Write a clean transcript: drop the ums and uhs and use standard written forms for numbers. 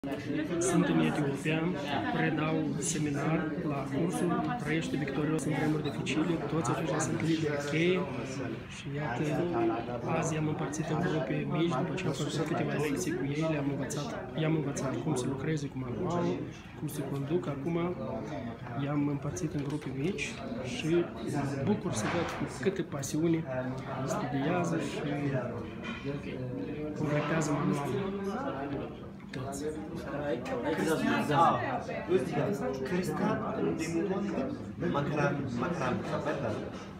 Sunt în Etiopia, predau seminar la cursul Trăiește victorios în vremuri dificile. Toți aceștia sunt lideri cheie și iată, azi i-am împărțit în grupe mici, după ce am făcut câteva lecții cu ei, i-am învățat cum să lucreze cu manualul, cum să conduc. Acum i-am împărțit în grupe mici și mă bucur să văd cu câtă pasiune studiază și completează manualul. Toți. Cristian, de moment, măcar am